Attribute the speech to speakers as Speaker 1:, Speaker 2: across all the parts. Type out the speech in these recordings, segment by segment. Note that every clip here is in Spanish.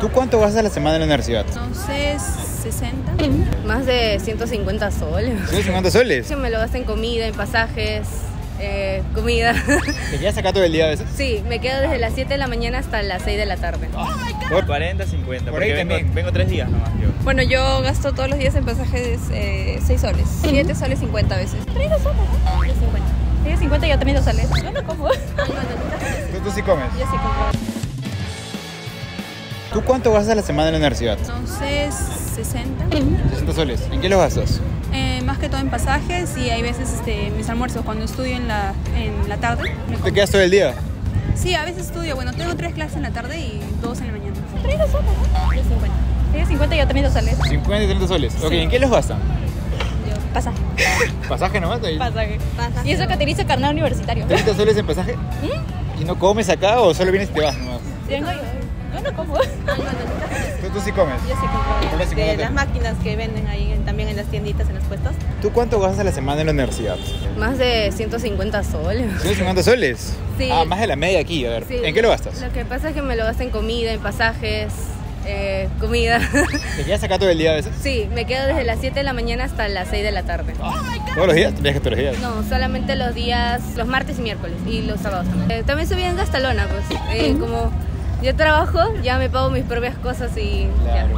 Speaker 1: ¿Tú cuánto gastas a la semana en la universidad?
Speaker 2: Entonces, 60.
Speaker 3: Más de 150 soles.
Speaker 1: ¿150 soles?
Speaker 3: Yo me lo gasto en comida, en pasajes, comida.
Speaker 1: ¿Te quedas acá todo el día a veces?
Speaker 3: Sí, me quedo desde las 7 de la mañana hasta las 6 de la tarde.
Speaker 1: Por
Speaker 4: 40, 50,
Speaker 1: Por ahí
Speaker 4: porque
Speaker 1: también.
Speaker 4: vengo 3 días nomás yo.
Speaker 2: Bueno, yo gasto todos los días en pasajes 6 soles. 7 soles 50 a veces. 30 soles, ¿no? 50. 50 y yo 30 soles. Yo no como.
Speaker 1: ¿Tú sí comes?
Speaker 2: Yo sí compro.
Speaker 1: ¿Tú cuánto gastas a la semana en la universidad?
Speaker 2: Entonces, 60.
Speaker 1: 60 soles. ¿En qué los gastas?
Speaker 2: Más que todo en pasajes y hay veces mis almuerzos cuando estudio en la tarde. Me
Speaker 1: ¿Te
Speaker 2: compro.
Speaker 1: quedas todo el día?
Speaker 2: Sí, a veces estudio. Bueno, tengo 3 clases en la tarde y 2 en la mañana. 30 soles, ¿no? Yo 50. 50 y yo 30 soles.
Speaker 1: 50 y 30 soles. Ok,
Speaker 2: Sí.
Speaker 1: ¿en qué los gastan?
Speaker 2: Pasaje.
Speaker 1: ¿Pasaje nomás?
Speaker 2: Pasaje. Y eso que te dice carnet universitario.
Speaker 1: ¿30 soles en pasaje? ¿Y no comes acá o solo vienes y te vas nomás?
Speaker 2: Vengo yo no como.
Speaker 1: ¿Tú sí comes?
Speaker 5: Yo sí compro
Speaker 1: Compras 50
Speaker 5: de las máquinas que venden ahí también en las tienditas, en los puestos.
Speaker 1: ¿Tú cuánto gastas a la semana en la universidad?
Speaker 3: Más de 150 soles.
Speaker 1: ¿150 soles?
Speaker 3: Sí.
Speaker 1: Ah, más de la media aquí, a ver.
Speaker 3: Sí.
Speaker 1: ¿En qué lo gastas?
Speaker 3: Lo que pasa es que me lo gasto en comida, en pasajes, comida.
Speaker 1: ¿Te quedas acá todo el día a veces?
Speaker 3: Sí, me quedo desde las 7 de la mañana hasta las 6 de la tarde.
Speaker 1: ¿Todos los días? ¿Te viajas todos los días?
Speaker 3: No, solamente los días, los martes y miércoles y los sábados también. También subí en Gastalona, pues. Como yo trabajo, ya me pago mis propias cosas y
Speaker 1: Claro.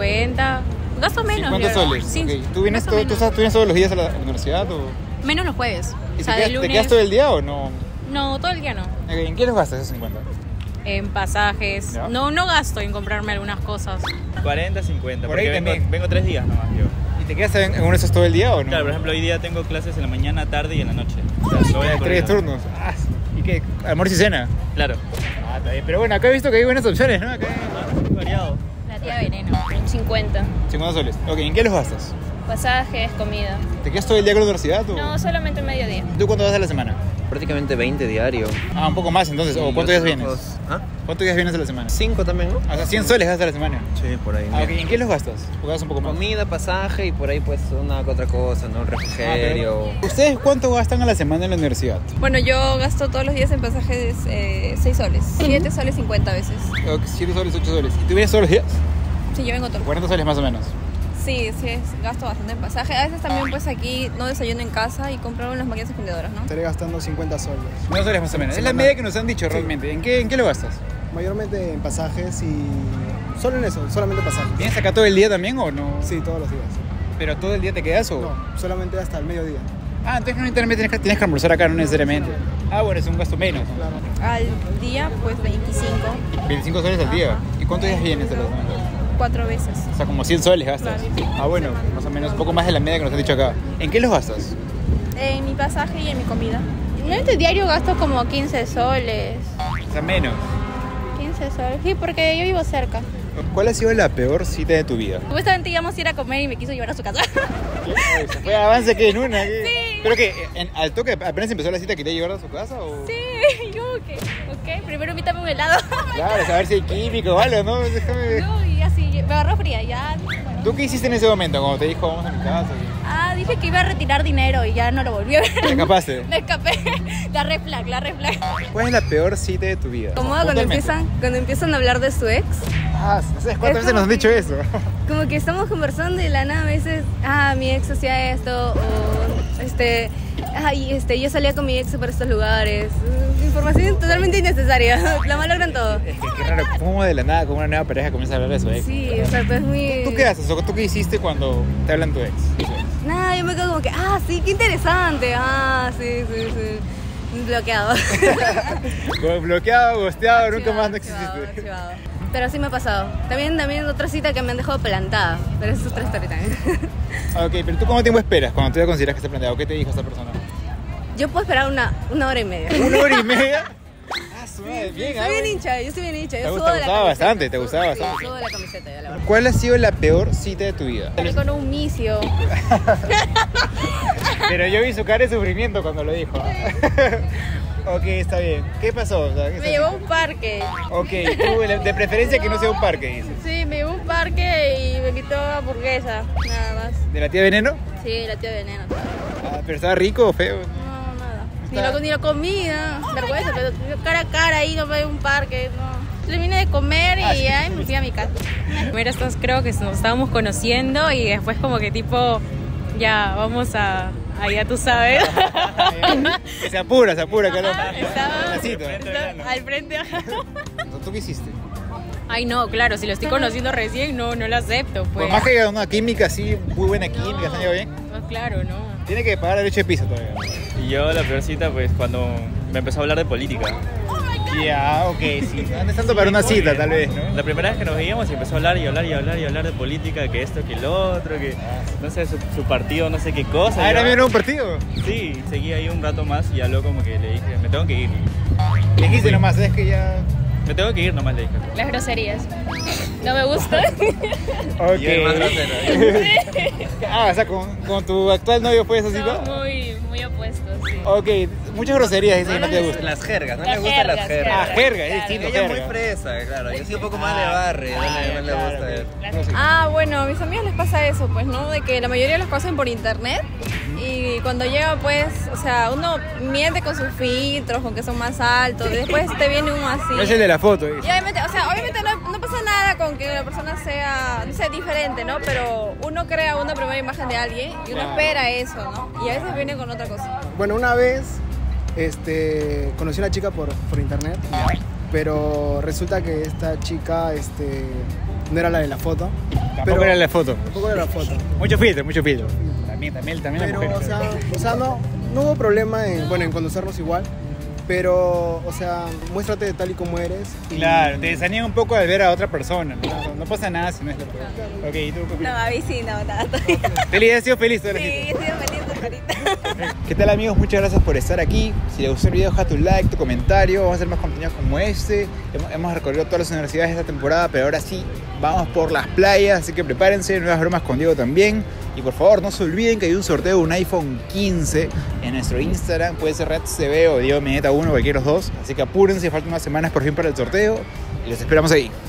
Speaker 2: 50. Gasto menos.
Speaker 1: 50
Speaker 2: yo.
Speaker 1: soles.
Speaker 2: Sí,
Speaker 1: Ok. ¿Tú vienes,
Speaker 2: gasto
Speaker 1: tú
Speaker 2: menos.
Speaker 1: vienes todos los días a la universidad o...?
Speaker 2: Menos los jueves.
Speaker 1: ¿Y
Speaker 2: O sea,
Speaker 1: te,
Speaker 2: de
Speaker 1: quedas,
Speaker 2: lunes.
Speaker 1: te quedas todo el día o no?
Speaker 2: No, todo el día no.
Speaker 1: Ok, ¿en qué los gastas esos 50?
Speaker 2: En pasajes.
Speaker 1: ¿Ya?
Speaker 2: No gasto en comprarme algunas cosas.
Speaker 4: 40, 50,
Speaker 1: Por ahí
Speaker 4: porque
Speaker 1: también.
Speaker 4: vengo 3 días nomás yo.
Speaker 1: ¿Y te quedas en uno de esos todo el día o no?
Speaker 4: Claro, por ejemplo, hoy día tengo clases en la mañana, tarde y en la noche. O sea, lo voy a
Speaker 1: Tres
Speaker 4: correr.
Speaker 1: turnos. Ah, ¿y qué? ¿Almuerzo y cena?
Speaker 4: Claro.
Speaker 1: Ah, está bien. Pero bueno, acá he visto que hay buenas opciones, ¿no? Acá hay
Speaker 4: Variado.
Speaker 2: La tía Veneno.
Speaker 5: 50.
Speaker 1: 50 soles. Ok, ¿en qué los gastas?
Speaker 5: Pasajes, comida.
Speaker 1: ¿Te quedas todo el día con la universidad o...?
Speaker 5: No, solamente mediodía.
Speaker 1: ¿Tú cuánto vas a la semana?
Speaker 6: Prácticamente 20 diario.
Speaker 1: Ah, un poco más entonces. ¿O cuántos días vienes?
Speaker 6: ¿Ah?
Speaker 1: ¿Cuántos días vienes a la semana?
Speaker 6: 5 también, ¿no?
Speaker 1: O sea, 100 soles gastas a la semana.
Speaker 6: Sí, por ahí.
Speaker 1: Ah, ok, ¿en qué los gastas? ¿O gastas un poco más?
Speaker 6: Comida, pasaje y por ahí pues una que otra cosa, ¿no? Refrigerio.
Speaker 1: ¿Ustedes cuánto gastan a la semana en la universidad?
Speaker 2: Bueno, yo gasto todos los días en pasajes 6 soles. 7 soles 50 a veces.
Speaker 1: 7 soles, 8 soles. ¿Y tú vienes todos los días?
Speaker 2: Sí, yo vengo todo.
Speaker 1: 40 soles más o menos.
Speaker 2: Sí, gasto bastante en pasaje. A veces también pues aquí no desayuno en casa y compro en las máquinas expendedoras, ¿no?
Speaker 7: Estaré gastando 50 soles.
Speaker 1: 9 soles más o menos. Es la media que nos han dicho realmente. ¿En qué lo gastas?
Speaker 7: Mayormente en pasajes y solo en eso, solamente pasajes.
Speaker 1: ¿Vienes acá todo el día también o no?
Speaker 7: Sí, todos los días.
Speaker 1: ¿Pero todo el día te quedas o...?
Speaker 7: No, solamente hasta el mediodía.
Speaker 1: Ah, entonces no necesariamente tienes que almorzar acá, no necesariamente. Ah, bueno, es un gasto menos.
Speaker 7: Claro.
Speaker 2: Al día pues 25,
Speaker 1: 25 soles al día. ¿Y cuántos días vienes a la semana?
Speaker 2: 4 veces.
Speaker 1: O sea, como 100 soles gastas. Ah, bueno, más o menos, un poco más de la media que nos han dicho acá. ¿En qué los gastas?
Speaker 2: En mi pasaje y en mi comida.
Speaker 8: Normalmente diario gasto como 15 soles.
Speaker 1: O sea, menos.
Speaker 8: 15 soles. Sí, porque yo vivo cerca.
Speaker 1: ¿Cuál ha sido la peor cita de tu vida?
Speaker 2: Supuestamente íbamos a ir a comer y me quiso llevar a su casa.
Speaker 1: Ay, se fue avance que en una. Sí. ¿Pero que al toque apenas empezó la cita quería llevarla a su casa o...?
Speaker 2: Sí, yo que, ok, primero invítame un helado.
Speaker 1: Claro, a ver si hay químico o algo, ¿no? Déjame...
Speaker 2: No, y así, me agarró fría, ya.
Speaker 1: ¿Tú qué hiciste en ese momento cuando te dijo vamos a mi casa?
Speaker 2: Dije que iba a retirar dinero y ya no lo volví a ver.
Speaker 1: ¿Te escapaste?
Speaker 2: Me escapé. La red flag.
Speaker 1: ¿Cuál es la peor cita de tu vida?
Speaker 3: Como cuando empiezan a hablar de su ex.
Speaker 1: Ah, ¿sabes cuántas veces nos han dicho eso?
Speaker 3: Como que estamos conversando y la nada a veces, mi ex hacía esto, o yo salía con mi ex para estos lugares. Información totalmente innecesaria. La malogran todo.
Speaker 1: Es que qué raro, ¿cómo de la nada con una nueva pareja comienza a hablar de su ex?
Speaker 3: Sí, exacto, es muy...
Speaker 1: ¿Tú qué haces? ¿O tú qué hiciste cuando te hablan tu ex?
Speaker 3: Nada, yo me quedo como que, sí, qué interesante. Sí. Bloqueado.
Speaker 1: Como bloqueado, gosteado, nunca más no
Speaker 3: Archivado,
Speaker 1: exististe.
Speaker 3: archivado. Pero sí me ha pasado. También otra cita que me han dejado plantada. Pero eso es otra historia también.
Speaker 1: Ok, pero ¿tú cuánto tiempo esperas cuando tú ya consideras que está planteado? ¿Qué te dijo esta persona?
Speaker 3: Yo puedo esperar una hora y media.
Speaker 1: ¿1 hora y media? Su madre, bien,
Speaker 3: Soy bien hincha, yo soy bien hincha.
Speaker 1: Te
Speaker 3: Yo
Speaker 1: gustaba
Speaker 3: subo de la camiseta.
Speaker 1: bastante, te gustaba bastante.
Speaker 3: Sí, subo de la camiseta ya, la verdad.
Speaker 1: ¿Cuál ha sido la peor cita de tu vida?
Speaker 8: Salí con un misio.
Speaker 1: Pero yo vi su cara de sufrimiento cuando lo dijo. Ok, está bien. ¿Qué pasó? O sea,
Speaker 8: Me llevó a un parque.
Speaker 1: Ok, tú de preferencia que no sea un parque, dices.
Speaker 8: Sí, me llevó a un parque y me invitó a hamburguesa, nada más.
Speaker 1: ¿De la tía Veneno?
Speaker 8: Sí, la tía Veneno.
Speaker 1: ¿Pero estaba rico o feo?
Speaker 8: No, nada. Ni la comida. Vergüenza, pero cara a cara ahí, no me un parque, no. terminé de comer y ya me fui a mi casa.
Speaker 9: Primero creo que nos estábamos conociendo y después como que tipo, ya, vamos a ya tú sabes.
Speaker 1: Que se apura, que lo...
Speaker 9: Estaba
Speaker 1: La cita.
Speaker 9: al frente.
Speaker 1: ¿Tú qué hiciste?
Speaker 9: Ay, no, claro, si lo estoy conociendo recién, no lo acepto, pues.
Speaker 1: Por más que haya una química así, muy buena química, ¿se han llevado bien?
Speaker 9: No, claro, no.
Speaker 1: Tiene que pagar derecho de piso todavía.
Speaker 4: Y yo la peor cita, pues cuando me empezó a hablar de política.
Speaker 1: Ya, ok, sí. No es tanto para una cita, tal vez, ¿no?
Speaker 4: La primera vez que nos veíamos y empezó a hablar de política, que esto, que lo otro, que no sé, su partido, no sé qué cosa.
Speaker 1: Ah, ¿era bien un partido?
Speaker 4: Sí, seguí ahí un rato más y ya luego como que le dije, me tengo que ir.
Speaker 1: Le dijiste nomás, es que ya...
Speaker 4: Me tengo que ir nomás, le dije.
Speaker 5: Las groserías. No me gustan.
Speaker 1: Ok.
Speaker 6: Y el más grosero.
Speaker 1: Ah, o sea, con tu actual novio fue esa cita.
Speaker 5: Muy opuestos, sí.
Speaker 1: Ok, muchas groserías dicen que no te gustan.
Speaker 6: Las jergas, no
Speaker 5: Las
Speaker 6: me gustan las
Speaker 5: jergas,
Speaker 6: jergas.
Speaker 1: Ah, jerga, es
Speaker 5: Claro.
Speaker 1: distinto,
Speaker 6: Ella es muy
Speaker 1: jerga.
Speaker 6: fresa, claro. Yo soy un poco más de barrio, no le gusta ver.
Speaker 2: Ah, bueno, a mis amigos les pasa eso, pues, ¿no? De que la mayoría los conocen por internet y cuando llega, pues, o sea, uno miente con sus filtros, con que son más altos, y después te viene uno así.
Speaker 1: Es el de la foto.
Speaker 2: Y obviamente, o sea, obviamente no pasa nada con que la persona sea, no sé, diferente, ¿no? Pero uno crea una primera imagen de alguien y uno espera eso, ¿no? Y a veces viene con otra cosa.
Speaker 7: Bueno, una vez conocí a una chica por internet, pero resulta que esta chica no era la de la foto.
Speaker 1: Tampoco era la foto.
Speaker 7: Tampoco era la foto.
Speaker 1: Mucho filtro, mucho filtro. También la
Speaker 7: Pero,
Speaker 1: mujer.
Speaker 7: o sea, no hubo problema en conocernos igual, pero, o sea, muéstrate tal y como eres. Y...
Speaker 1: Claro, te desanima un poco al ver a otra persona, ¿no? No pasa nada si no es la persona. Ok, ¿y tú?
Speaker 2: No, a mí sí, no, nada.
Speaker 1: Feliz, has sido feliz toda la
Speaker 2: Sí,
Speaker 1: cita.
Speaker 2: he sido feliz ahorita.
Speaker 1: ¿Qué tal, amigos? Muchas gracias por estar aquí. Si les gustó el video, deja tu like, tu comentario. Vamos a hacer más contenidos como este. Hemos recorrido todas las universidades esta temporada, pero ahora sí vamos por las playas, así que prepárense, nuevas bromas con Diego también. Y por favor, no se olviden que hay un sorteo de un iPhone 15 en nuestro Instagram. Puede ser RedCB o Diego Mineta 1, cualquiera de los dos. Así que apúrense, faltan unas semanas por fin para el sorteo. Y los esperamos ahí.